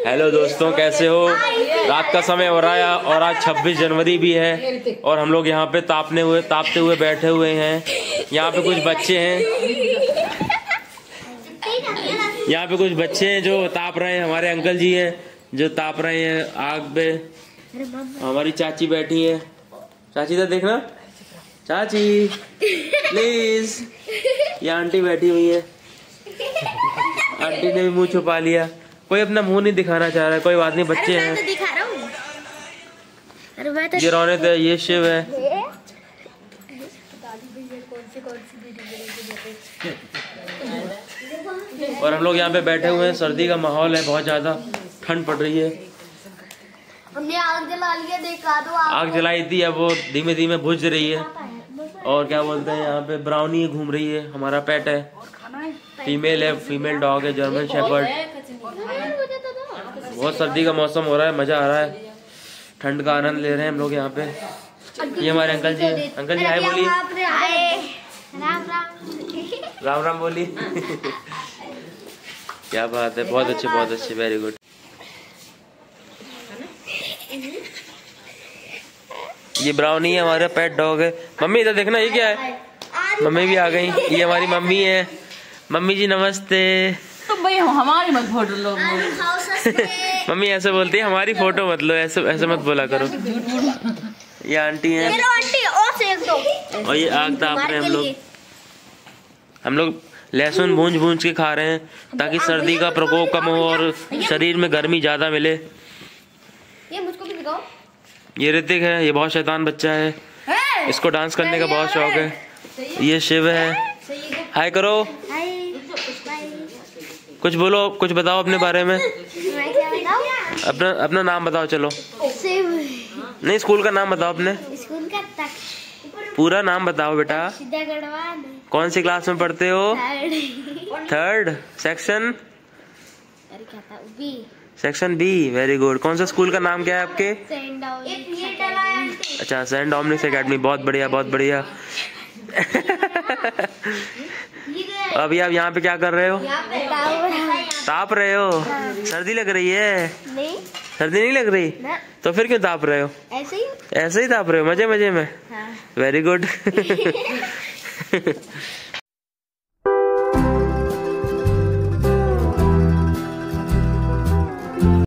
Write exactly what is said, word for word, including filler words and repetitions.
Hello दोस्तों, कैसे हो? रात का समय हो रहा है और आज छब्बीस जनवरी भी है और हम लोग यहाँ पे तापने हुए तापते हुए बैठे हुए हैं। यहाँ पे कुछ बच्चे हैं यहाँ पे कुछ बच्चे हैं जो ताप रहे हैं। हमारे अंकल जी हैं जो ताप रहे हैं आग पे। हमारी चाची बैठी है। चाची तो देखना, चाची प्लीज। ये आंटी बैठी हुई है। आंटी ने भी मुंह छुपा लिया। कोई अपना मुंह नहीं दिखाना चाह रहा है। कोई बात नहीं, बच्चे हैं। ये रौनक है, ये शिव है। और हम लोग यहाँ पे बैठे हुए हैं। सर्दी का माहौल है, बहुत ज्यादा ठंड पड़ रही है। हमने आग जला लिया, देखा दो। आग जलाई थी, अब वो धीमे धीमे बुझ रही है। और क्या बोलते हैं, यहाँ पे ब्राउनी घूम रही है। हमारा पेट है, फीमेल है, फीमेल डॉग है, जर्मन शेफर्ड। बहुत सर्दी का मौसम हो रहा है, मजा आ रहा है। ठंड का आनंद ले रहे हैं हम लोग यहाँ पे। ये हमारे अंकल जी हैं। अंकल जी हाय बोलिए। राम राम राम राम बोलिए। क्या बात है, बहुत अच्छे बहुत अच्छे, वेरी गुड। ये ब्राउनी है, हमारा पेट डॉग है। मम्मी इधर देखना, ये क्या है? मम्मी भी आ गई। ये हमारी मम्मी है। मम्मी जी नमस्ते। तो भाई हमारी मत फोटो लो। मम्मी ऐसे बोलती है, हमारी फोटो मत लो, ऐसे ऐसे मत बोला करो। ये आंटी है और ये आग ताप रहे हैं हम लोग। हम लोग लहसुन भूंज भूंज के खा रहे हैं ताकि सर्दी का प्रकोप कम हो और शरीर में गर्मी ज्यादा मिले। ये मुझको भी दिखाओ। ये ऋतिक है, ये बहुत शैतान बच्चा है। इसको डांस करने का बहुत शौक है। ये शिव है। हाय करो, कुछ बोलो, कुछ बताओ अपने बारे में। अपना अपना नाम बताओ। चलो नहीं, स्कूल का नाम बताओ अपने। स्कूल का तक पूरा नाम बताओ बेटा। कौन सी क्लास में पढ़ते हो? Third section. Section B, very good. कौन सा स्कूल का नाम क्या है आपके? अच्छा, सेंट डोमिनिक्स एकेडमी। बहुत बढ़िया बहुत बढ़िया। अभी आप यहाँ पे क्या कर रहे हो? ताप रहे हो? सर्दी लग रही है? नहीं, सर्दी नहीं लग रही ना। तो फिर क्यों ताप रहे हो? ऐसे ही ऐसे ही ताप रहे हो, मजे मजे में। हाँ। Very good.